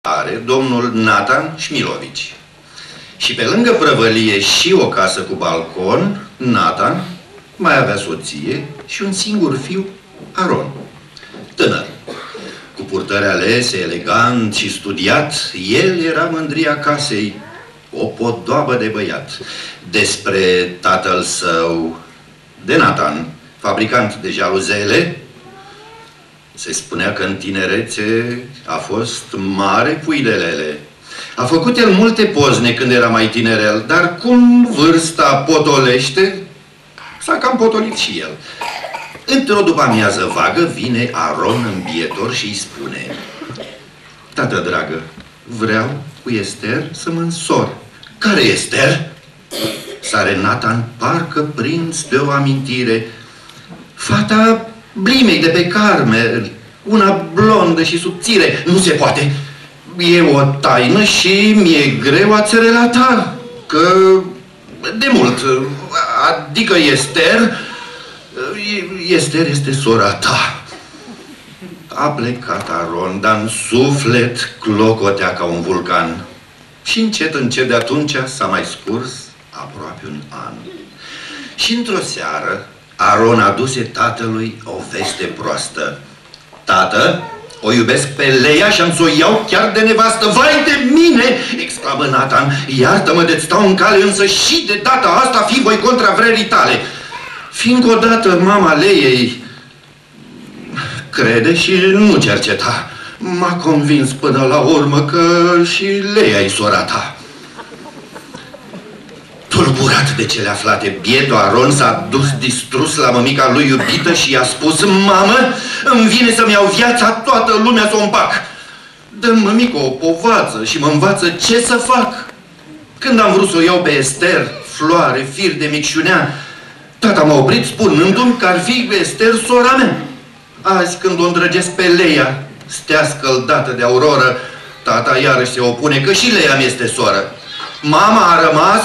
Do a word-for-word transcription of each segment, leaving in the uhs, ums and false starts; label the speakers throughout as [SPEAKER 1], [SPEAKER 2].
[SPEAKER 1] are domnul Nathan Șmilovici. Și pe lângă prăvălie și o casă cu balcon, Nathan mai avea soție și un singur fiu, Aron, tânăr. Cu purtări alese, elegant și studiat, el era mândria casei, o podoabă de băiat. Despre tatăl său, de Nathan, fabricant de jaluzele, se spunea că în tinerețe a fost mare pui de lele. A făcut el multe pozne când era mai tinerel, dar cum vârsta potolește, s-a cam potolit și el. Într-o după-amiază vagă vine Aron îmbietor și îi spune: tată dragă, vreau cu Ester să mă însor. Care Ester? Sare Nathan, parcă prins de o amintire. Fata Blimei de pe Carmel, una blondă și subțire. Nu se poate. E o taină și mi-e greu a-ți relata, că de mult, adică Ester, Ester este sora ta. A plecat Aron, dar în suflet clocotea ca un vulcan. Și încet, încet de atunci s-a mai scurs aproape un an. Și într-o seară, Aron aduse tatălui o veste proastă. Tată, o iubesc pe Leia și am să o iau chiar de nevastă. Vai de mine! Exclamă Nathan. Iartă-mă de-ți stau în cale, însă și de data asta fi voi contra vrerii tale. Fiindcă odată mama Leiei crede și nu cerceta, m-a convins până la urmă că și Leia-i sora ta. Tulburat de cele aflate, bietul Aron s-a dus distrus la mămica lui iubită și i-a spus: mamă, îmi vine să-mi iau viața, toată lumea să o împac. Dă-mi mămică o povață și mă învață ce să fac. Când am vrut să o iau pe Ester, floare, fir de micșunea, tata m-a oprit spunându-mi că ar fi Ester sora mea. Azi, când o îndrăgesc pe Leia, stea scăldată de Auroră, tata iarăși se opune că și Leia mi este soră. Mama a rămas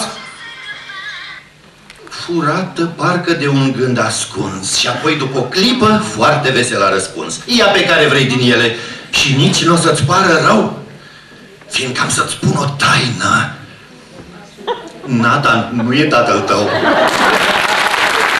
[SPEAKER 1] furată parcă de un gând ascuns și apoi, după o clipă, foarte vesel a răspuns: ia pe care vrei din ele și nici nu o să-ți pară rău, fiindcă am să-ți spun o taină. Nathan nu e tatăl tău.